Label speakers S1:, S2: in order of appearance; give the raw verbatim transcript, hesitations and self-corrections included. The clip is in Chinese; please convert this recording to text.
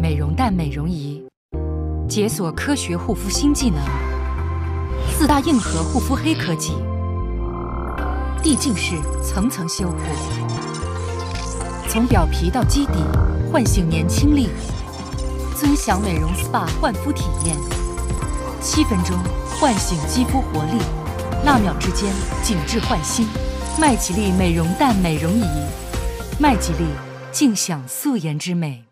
S1: 美容蛋美容仪，解锁科学护肤新技能。四大硬核护肤黑科技，递进式层层修护，从表皮到基底，唤醒年轻力。尊享美容 S P A 焕肤体验，七分钟唤醒肌肤活力，纳秒之间紧致焕新。麦吉丽美容蛋美容仪，麦吉丽尽享素颜之美。